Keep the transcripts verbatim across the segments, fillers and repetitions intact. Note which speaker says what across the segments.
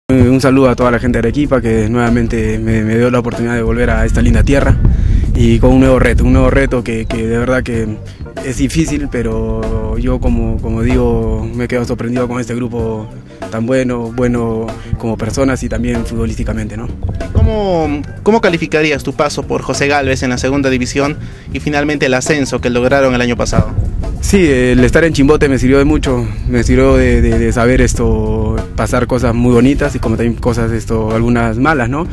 Speaker 1: Un saludo a toda la gente de Arequipa que nuevamente me, me dio la oportunidad de volver a esta linda tierra y con un nuevo reto, un nuevo reto que, que de verdad que es difícil, pero yo como, como digo me quedo sorprendido con este grupo tan bueno, bueno como personas y también futbolísticamente, ¿no?
Speaker 2: ¿Cómo, cómo calificarías tu paso por José Gálvez en la segunda división y finalmente el ascenso que lograron el año pasado?
Speaker 1: Sí, el estar en Chimbote me sirvió de mucho, me sirvió de, de, de saber esto, pasar cosas muy bonitas y como también cosas esto, algunas malas, ¿no?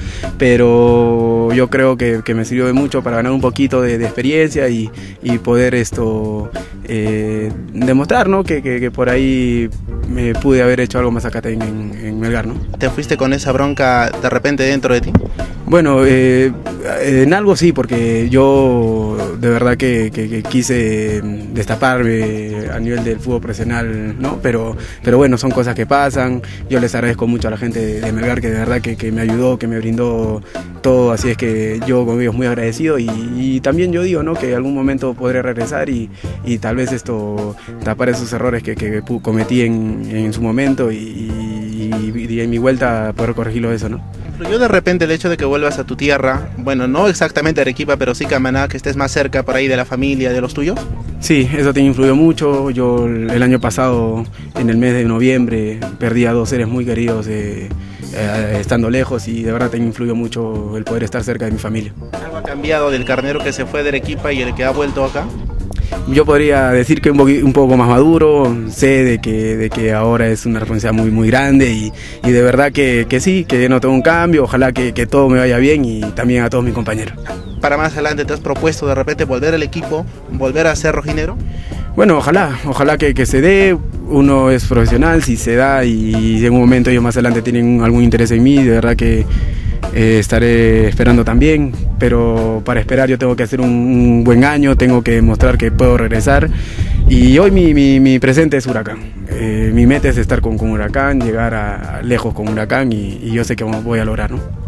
Speaker 1: Pero yo creo que, que me sirvió de mucho para ganar un poquito de, de experiencia y, y poder esto eh, demostrar, ¿no? Que, que, que por ahí me pude haber hecho algo más acá en, en, en Melgar, ¿no?
Speaker 2: ¿Te fuiste con esa bronca de repente dentro de ti?
Speaker 1: Bueno, eh, en algo sí, porque yo de verdad que, que, que quise destaparme a nivel del fútbol profesional, ¿no? Pero, pero bueno, son cosas que pasan. Yo les agradezco mucho a la gente de, de Melgar que de verdad que, que me ayudó, que me brindó todo, así es que yo con ellos muy agradecido y, y también yo digo, ¿no? Que en algún momento podré regresar y, y tal vez esto tapar esos errores que, que cometí en, en su momento y, y, y en mi vuelta poder corregirlo eso, ¿no?
Speaker 2: ¿Influyó de repente el hecho de que vuelvas a tu tierra, bueno, no exactamente Arequipa, pero sí Camaná, que estés más cerca por ahí de la familia, de los tuyos? Sí,
Speaker 1: eso te influyó mucho. Yo el año pasado, en el mes de noviembre, perdí a dos seres muy queridos eh, eh, estando lejos y de verdad te influyó mucho el poder estar cerca de mi familia.
Speaker 2: ¿Algo ha cambiado del carnero que se fue de Arequipa y el que ha vuelto acá?
Speaker 1: Yo podría decir que un, un poco más maduro, sé de que, de que ahora es una responsabilidad muy, muy grande y, y de verdad que, que sí, que no tengo un cambio, ojalá que, que todo me vaya bien y también a todos mis compañeros.
Speaker 2: ¿Para más adelante te has propuesto de repente volver al equipo, volver a ser rojinero?
Speaker 1: Bueno, ojalá, ojalá que, que se dé, uno es profesional, si se da y en un momento ellos más adelante tienen algún interés en mí, de verdad que Eh, estaré esperando también, pero para esperar yo tengo que hacer un, un buen año, tengo que demostrar que puedo regresar y hoy mi, mi, mi presente es Huracán. Eh, mi meta es estar con, con Huracán, llegar a, a lejos con Huracán y, y yo sé que voy a lograr, ¿no?